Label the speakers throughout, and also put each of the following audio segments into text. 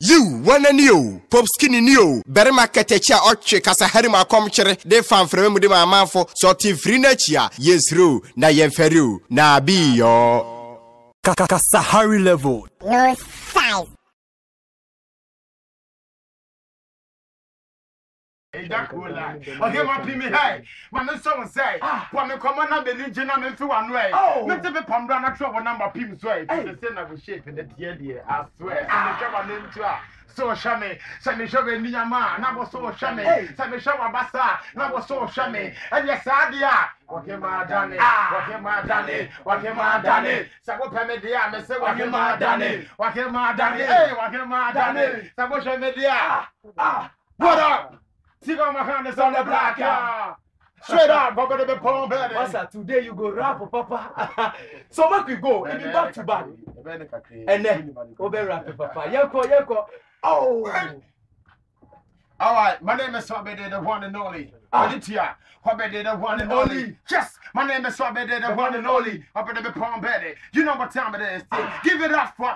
Speaker 1: You wanna new pop skinny new berima ketecha otwe kasa harima komchere de fanfreme mu de mamanfo so ti free na chia yesru na yemferiu na bi yo Sahari level
Speaker 2: no size.
Speaker 3: Okay, my pimmy, hey, my son say, when me come on, the engine, I'm in one way. Not to be Pombrana trouble number of people, way. The same of a shape in the dear, I swear. And the trouble into so shammy, Sammy Show me a man, I was so shammy, Sammy Show a bassa, I was so shammy, and yes, I what am I done? What am I done? What am I done? Sabo Pamedia, me say, what am I done? What am I done? Hey, what am I done? Sabo Shamedia. What up? See how my hand is on the black car. Straight up, Baba the Palm Belly.
Speaker 4: Master, today you go rap, Papa. So much we go, and you back to back. And then, over rap, Papa. Yako. Oh.
Speaker 3: All right, my name is Swabede, the one and only. Alitia, Swabede, the one and only. Yes, my name is Swabede, the one and only. Up in the Palm Belly. You know what time it is. Give it up for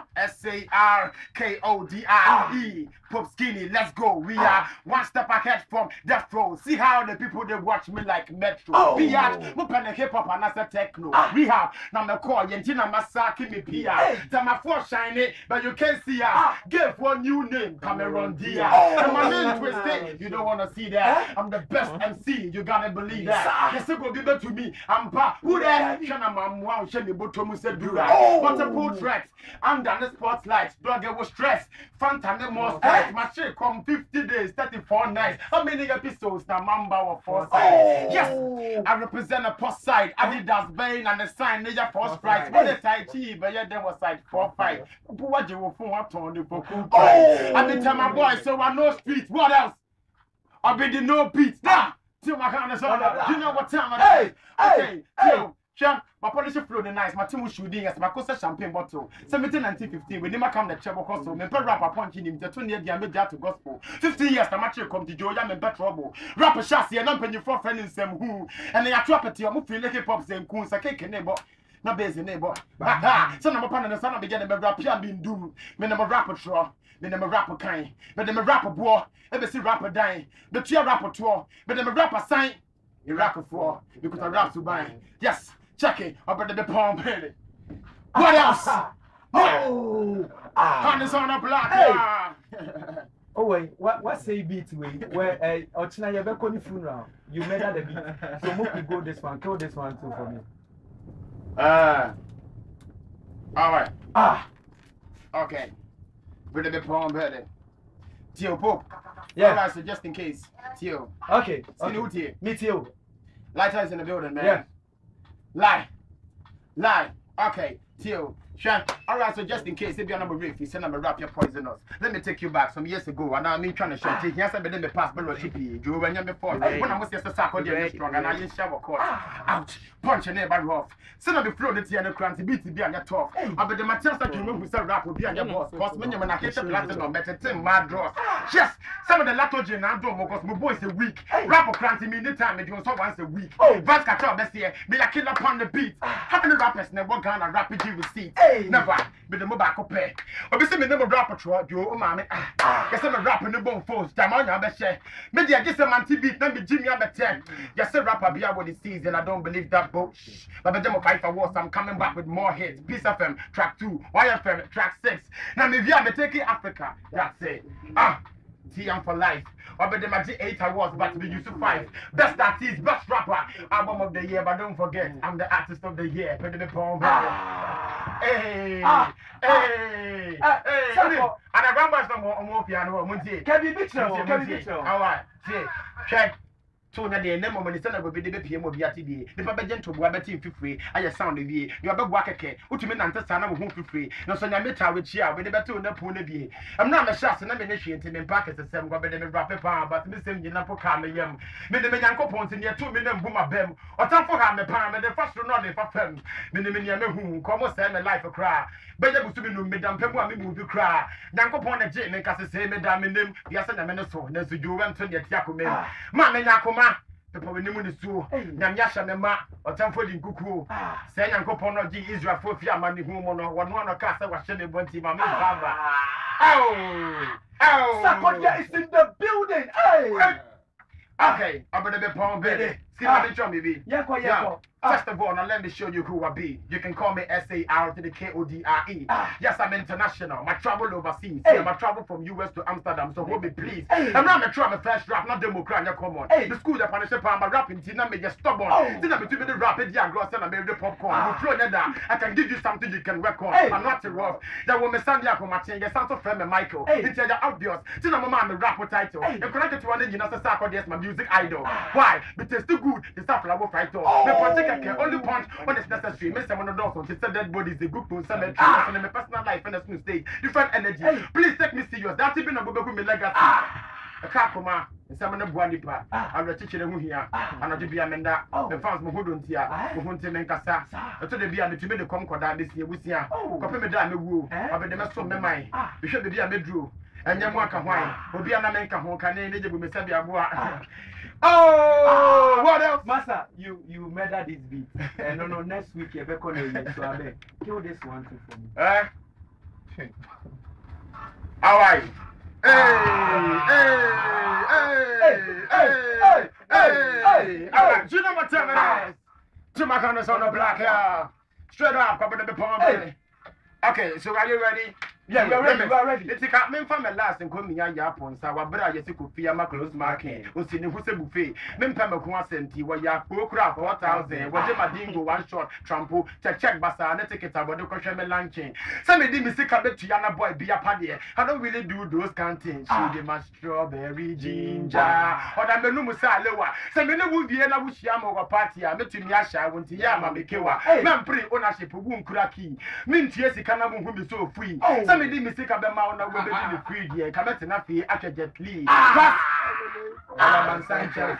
Speaker 3: SARKODIE. Pop Skinny, let's go. We are one step ahead from Death Row. See how the people they watch me like Metro. We are Mupana hip hop and as a techno. We have Nana Call Yentina Masaki me Pia. Tama 4 shiny, but you can't see her. Give one new name, Cameron Dia. And my name twisted. You don't want to see that. I'm the best MC. You gotta believe that. Yes, it will be better to me. I'm pa. Who there? Shana Mamwa, Shani Botomu said do that. Multiple tracks. Under the spotlight. Blogger was stressed. Fanta more stress. My shit come 50 days, 34 nights. How many episodes now Mamba or 4 sides? Yes, I represent a post side. Adidas Bain and the sign Ninja Force Price. What is I but yeah, there was side 4-5. What you will phone what on the book? I been tell my boy, so I know streets. What else? I be the no beats. Now, till my kind of song. You know what time it is. Okay, Champ, my polish flow the nice, my team was shooting as my costa champagne bottle. 1915, we never come the trouble cost, me per rapper punching him to 20 years to gospel. 50 years, the match come to Joya and better trouble. Rapper chassis and open your four friends in some who, and they are trapped at your movie like hip hop and coons, a cake and neighbor. No busy neighbor. Son of a pan and the son of beginning of rap, being doomed. Me never rapper draw, me never rapper kind, but them a rapper boy, ever see rapper dying. The cheer rapper tour, but them a rapper sign. You rap for because I rap to buy. Yes. Check it, up at the Palm Belly. What else? Hands on a block.
Speaker 4: Oh wait, what say beat where Ochina Yabekoni funeral? You made that the beat. So we go this one, kill this one too for me.
Speaker 3: All right. Okay. With the Palm Belly. Tio Pope.
Speaker 4: Yeah.
Speaker 3: All right, so just in case. Tio.
Speaker 4: Okay.
Speaker 3: Me Tio. Lighter is in the building, man.
Speaker 4: Yeah.
Speaker 3: Lie. Okay, Tio. Sure. All right, so just in case, if you're number riff, you said I'm a rap, you're poisonous. Let me take you back some years ago, and I'm trying to show you. Yes, I been pass below chippy. You when you're before. When I was just a sack on the strong, and I didn't shower court. Ouch. Punch your neighbor rough. Send on the floor, the and the cranky beat to be on your top. I bet the materials that you remove who sell rap will be on your boss. Cause when I hit the platinum, better thing, mad draws. Yes, some of the latogen I don't because my boys a week. Rap or cranky me anytime, it was once a week. Vance Catcher, best year, be a killer upon the beat. How many rappers never gone and rapid receipt? Never, but the mobile pay. Obviously, me never rap a truck, you, mammy. Yes, I'm a rapper in the bone force, time on your best share. Maybe I guess I'm on TV, then be Jimmy at 10. Yes, a rapper be out with the season, I don't believe that boat. But the demo 5 awards, I'm coming back with more hits. Peace FM, track 2, YFM, track 6. Now, maybe I'm taking Africa, that's it. TM for life. I bet them at 8 awards, but to be used to 5. Best artist, best rapper, album of the year, but don't forget, I'm the artist of the year. Put the palm. Hey. And I remember some more piano.
Speaker 4: Can be Mitchell.
Speaker 3: All right, check. So na the name of the son will be the PM of Yati. The Papa Gentle Wabatin free. I sound of ye. You are a Wakake. Ultimate Antana who free. No son, I met her with Chia with the battle no pony. I'm not a shot and I'm initiating in Packers the same government and rapid power, but Miss Yanapo Kama. Made the Yanko Pons in your 2 million boomer bem. Or time for her, palm and the first not if I fem. Miniminian who come send a life a cry. But there was to be no Madame Pemwa move to cry. Yanko Pon a Jane and Cassis say, Madame in them, yes, and a minute so. There's a Joan to the Yakuman. Mamma Yakoma. The Povinimuni Sue, Namyasha Nema, or Tamford Kuku, San Yanko Pono Israel for Fiamani Humono, one of Casa was Shelly Bonti, Mamma.
Speaker 4: Sarkodie is in the building. Hey.
Speaker 3: Okay, I'm gonna be Palm Baby. See how they show me be.
Speaker 4: Yako.
Speaker 3: First of all, now let me show you who I be. You can call me SARTKODRE. Yes, I'm international. My travel overseas.
Speaker 4: Hey.
Speaker 3: I travel from US to Amsterdam. So hold me, please.
Speaker 4: Hey.
Speaker 3: I'm not trying my first rap, not Democrat. Come on.
Speaker 4: Hey.
Speaker 3: The school that punish I'm rapping. Tina me just stubborn. Tina me to be the rapid gross and I made the popcorn. You throw that. I can give you something you can work on.
Speaker 4: Hey.
Speaker 3: I'm not too rough. That will me stand here for my chain. You sound so friend me Michael.
Speaker 4: Hey.
Speaker 3: It's obvious. Tina mama me rap with title.
Speaker 4: Hey.
Speaker 3: And connected to one engine as a Sarkodie, my music idol. Why? Because too good. The stuff I will fight on. The particular can only punch when it's necessary. Miss someone on the she said dead body is a good to cemetery. And in my personal life in a smooth state. Different energy. Please take me serious. That's even a book with me legacy. A car coma. And some of the Buani pa. I'm the teacher who here. And I'll be a menda. The fans who don't hear. Who want to make a sa. I told the be a to make the concord this year with here. Copy me down the woo. I'll be the mess of my mind. We should be a medrew. And your work wine will be an American who can name it with me. Oh, what else?
Speaker 4: Master, you murder this beat. No, next week you're back on it. So I beg, kill this one too for me.
Speaker 3: All right. Hey. All right. Do you know what time it is? Two McConnell's on the block here. Straight up, up in the palm. Okay, so are you ready?
Speaker 4: Yeah, we're ready.
Speaker 3: It's a cat me from the last and come here upon Sawa Bra Yesiku Pia Macros marking, who's in Huse Buffet, Mimpama Quasenti, where ya crap 4,000, whatever dingo one shot, trampo, check bassa, and ticket about the Koshem luncheon. Some of them sick a bit to Yana boy be a paddy. I don't really do those kind of things. She did my strawberry ginger. Or the Menumusa lower. Some in the wood Vienna which Yama party, I met to Miasha, went to Yama Mikewa. Man pre ownership of Woon Kraki. Mint yes, Kanamu who is so free. Some of them mistake about Mount will be the free year. Come at enough here at a jet lee. I'm Sanchez.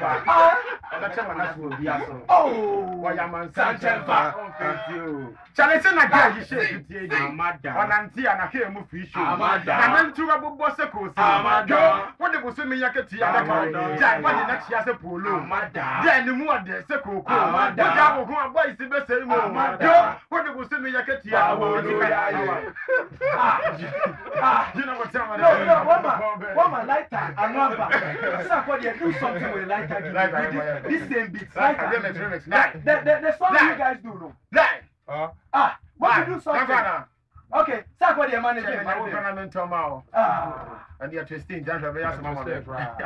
Speaker 3: Oh, I am Sanchez. Thank you. Shall I send a guy you shake it? On Auntie and I hear move fish. And then two about Bossacos. What the was me yakety and Jack, what the next year as a polo. Then the more the Seco. What I boys the best anymore. What the was me yakety. You know what time?
Speaker 4: No, one my lifetime. I'm not back. Do something with lighter. This same beat.
Speaker 3: Remix.
Speaker 4: The song you guys do, no? What you do something? Okay, Sarkodie your manager.
Speaker 3: I will come in tomorrow. And you're twisting. That's a very small one.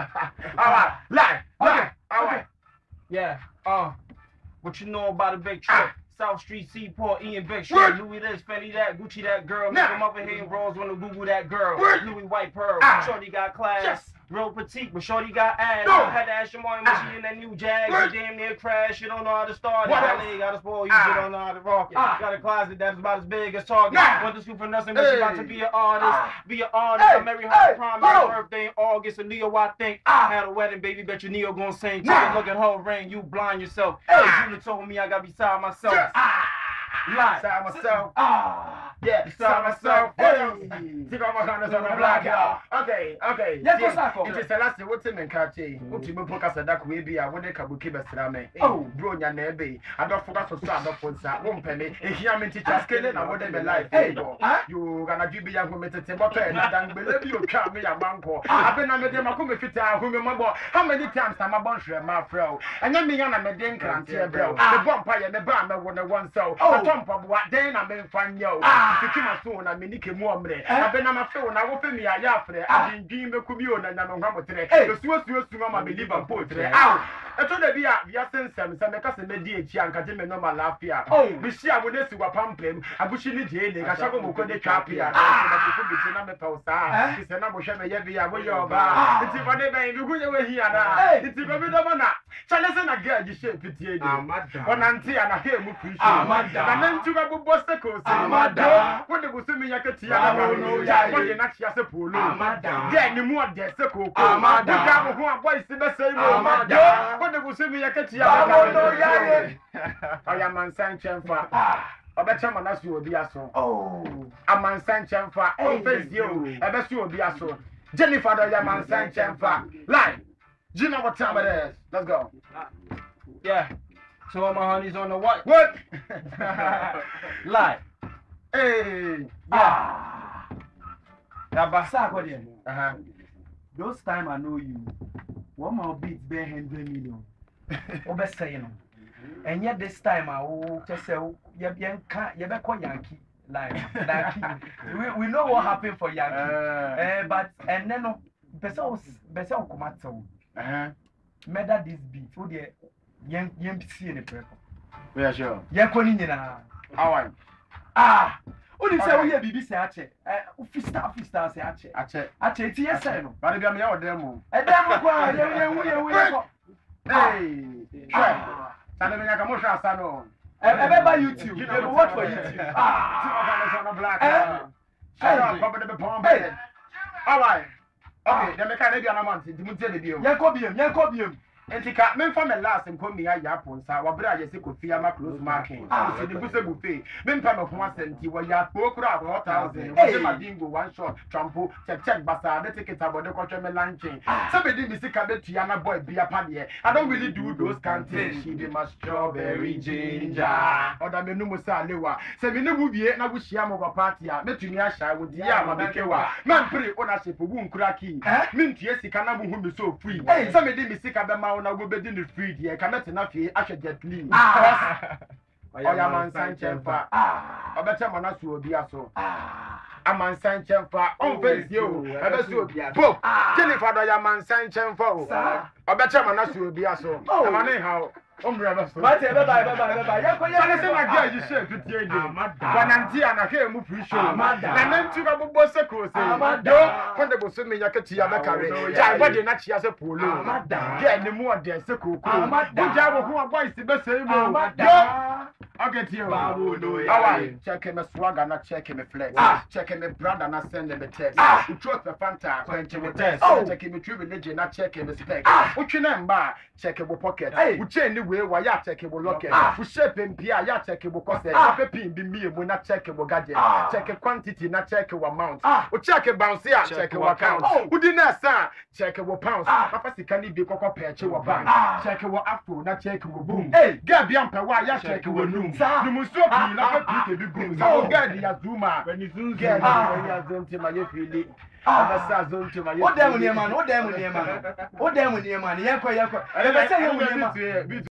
Speaker 3: Lie. Okay.
Speaker 2: Yeah. What you know about a big trip? South Street, Seaport, Ian Big Shit, Louis this, Fendi that, Gucci that girl, make them over here and bros wanna Google that girl, Louis White Pearl, Shorty got class, real petite, but Shorty got ass, I had to ask your mom when she in that new Jag, you damn near crash, you don't know how to start it, LA got a spoil, you don't know how to rock it, got a closet that's about as big as Target, went to school for nothing, but she about to be an artist, I married her prom, my birthday in August, and Neo, I think, had a wedding, baby, bet you Neo gon' sing, look at her ring, you blind yourself, you told me I got beside myself. Lie.
Speaker 3: Beside myself.
Speaker 2: Yeah,
Speaker 3: beside myself. Take off my hands on the block, y'all. Okay.
Speaker 4: Yes, what's that for?
Speaker 3: It is the last what's in Kachi. What you book us a duck will be a winner Kabuki Bastrame. Bro, your nebe. I don't forget to start up for that. One penny. If you are meant to just kill it, I wouldn't be life. You gonna do be a woman to take and believe you can't be a banco. I've been on the Demakum fit out whom remember how many times I'm a bunch of my fro. And then me on a medin can't hear bro. The vampire and the band when I want so. Trump of what then I'm in fun yo. To keep my phone, I mean, Nicky Momre. I've been on my phone, I will pay me a yafre. I've been doing the Kubion and I'm on today. The Swiss to my believer poetry. Ow! I told the Via Sense, some cousin Medici and Kadim no Malafia. We see I would see what pumping. I push in the jail. I shall go to Capia. I'm a toaster. It's a number of Yavia. Where you're about. It's if I never even go away here. It's if I never know. Charleston, I get you shape it. One auntie and I hear Muki. And then to go Bostacos. What the was me Yakatia. What the next year, Polo. Then the more death, the cook. Boys, the same. What the was me Yakatia. I am on Sanchez. I bet someone else will be a so. I'm on Sanchez. Oh, face you. I bet you will be a so. Jennifer, I am on Sanchez. Line. Do you know what time it is? Let's go.
Speaker 2: Yeah. So all my honeys on the what?
Speaker 3: What?
Speaker 2: Lie.
Speaker 3: Hey.
Speaker 2: Yeah.
Speaker 4: Those time I know you. One more beat be 100 million. Obe say no. And yet this time I will just say you be Yankee. Like we know what happened for Yankee. But and then no Besa Kumato. Meda this beat. Who the see in the prep.
Speaker 3: We are sure.
Speaker 4: Yakoni na.
Speaker 3: How
Speaker 4: Only say we BBC ache. Officer say ache. Ache ti yesa no.
Speaker 3: But be me o demo.
Speaker 4: E demo kwa we
Speaker 3: Hey. Sana me nyaka mo hwa asa no.
Speaker 4: Everybody YouTube. You go watch for YouTube.
Speaker 3: Black. Shut up, Papa the bomb. All right. Okay, then me can be an amount. The mutie de bio.
Speaker 4: Yankobiem.
Speaker 3: Entika me fa me last nkomi ya yapon sa wabra ya se kofi ama close marking. So the buse buffet. Me mpa me ho asenti wa ya pokura 4000. We ma dingo one shot trampo check basa the ticket abode kwotwe me launching. So be di mi sika betua na boy bia pade. I don't really do those kind things. She be my strawberry ginger. Oda me no mo sa lewa. Se me ne mu wie na wo hia mo kwa party a metumi a sha wo di ama bekewa. Man pre ownership wo nkura ki. Me ntie sika na mo hu me so free. So me di mi sika be ma na go be in the free here come na fie a jet clean oya man sanchefa obecha manasu obi aso aman sanchefa on face you ebesu obi aso Jennifer do ya man sanchefa o obecha manasu obi aso amane ha omre aso
Speaker 4: But bye.
Speaker 3: Yako say my girl you share to tie dey wananti ana ke mu free show na nantu ka bobo se ko se do kwende bo so me yakati ya bekare ja body na chia se polo ge ni mu ode se kokoro buja bo ho boys be say mo okay tio awa check me swagger na check me flex check me brother na send me text you trust the fanta quench me test check me true religion na check me spec utwe na mba check me pocket u chain ni we wa ya check me locket u shape mpia ya check me cose pepin bi mi mu na check me gadget check quantity na check me amount u check bounce ya check me account u di na sa check me pounds papa sika ni bi kokko peche wo bank check me afro na check me boom ga bi ampa wa ya check me room ni muso bi na pa pike bi boom so ga di ya zuma when you zoom ga di ya zoom ti ma ye fili abasa zoom ti ma ye
Speaker 4: o dem ni man Yanko. E be say you ni man.